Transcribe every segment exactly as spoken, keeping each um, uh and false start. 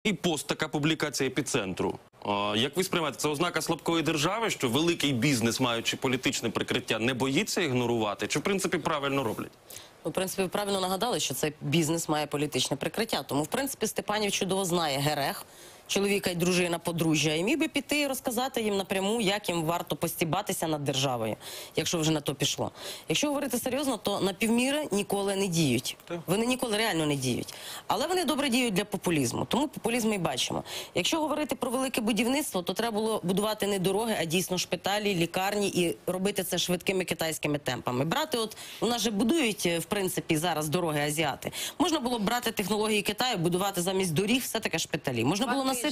І пост, така публікація «Епіцентру». А, як ви сприймаєте, це ознака слабкої держави, що великий бізнес, маючи політичне прикриття, не боїться ігнорувати? Чи, в принципі, правильно роблять? Ну, в принципі, ви правильно нагадали, що цей бізнес має політичне прикриття. Тому, в принципі, Степанів чудово знає Герег, чоловіка і дружина, подружжя, і міг би піти і розказати їм напряму, як їм варто постібатися над державою, якщо вже на то пішло. Якщо говорити серйозно, то напівміри ніколи не діють. Вони ніколи реально не діють. Але вони добре діють для популізму. Тому популізм ми і бачимо. Якщо говорити про велике будівництво, то треба було будувати не дороги, а дійсно шпиталі, лікарні і робити це швидкими китайськими темпами. Брати, от, у нас же будують, в принципі, зараз дороги азіати. Можна було б брати технології Китаю, будувати замість доріг все-таки шпиталі. Можна було наситити,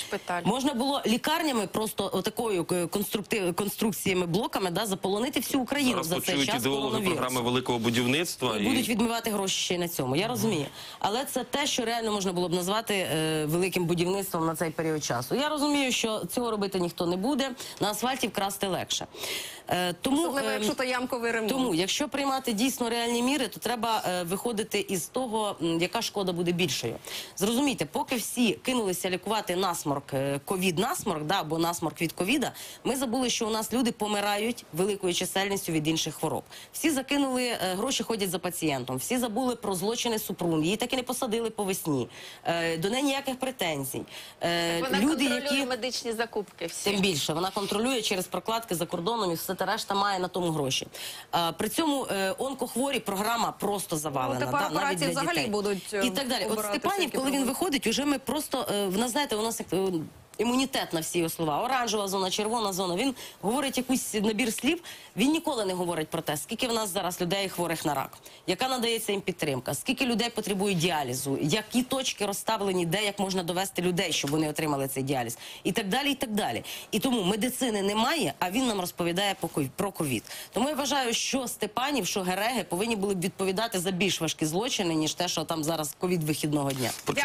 можна було лікарнями просто отакою конструкціями, блоками, да, заполонити всю Україну. Зараз за цей час ідеологи програми великого будівництва. І, і будуть відмивати гроші ще й на цьому. Я розумію. Але це те, що реально можна було б назвати е, великим будівництвом на цей період часу. Я розумію, що цього робити ніхто не буде. На асфальті вкрасти легше. Е, тому, Особливо, е, якщо то ямковий ремонт. Тому, якщо приймати дійсно реальні міри, то треба е, виходити із того, м, яка шкода буде більшою. Зрозумійте, поки всі кинулися лікувати насморк, ковід-насморк, да, або насморк від ковіда, ми забули, що у нас люди помирають великою чисельністю від інших хвороб. Всі закинули, е, гроші ходять за пацієнтом, всі забули про злочини Супрун, її так і не посадили по весні, е, до неї ніяких претензій. Е, Вона люди, контролює які... медичні закупки всі. Тим більше, вона контролює через прокладки за кордоном і все те решта має на тому гроші. А, при цьому е, онкохворі програма просто завалена. Ну, тепер да, навіть для взагалі дітей. будуть І так далі. От Степанів, коли він виходить, уже ми просто, е, в нас, знаєте, у нас як... Е, імунітет на всі його слова. Оранжева зона, червона зона. Він говорить якийсь набір слів. Він ніколи не говорить про те, скільки в нас зараз людей хворих на рак, яка надається їм підтримка, скільки людей потребують діалізу, які точки розставлені, де, як можна довести людей, щоб вони отримали цей діаліз. І так далі, і так далі. І тому медицини немає, а він нам розповідає про ковід. Тому я вважаю, що Степанів, що Гереги повинні були б відповідати за більш важкі злочини, ніж те, що там зараз ковід вихідного дня.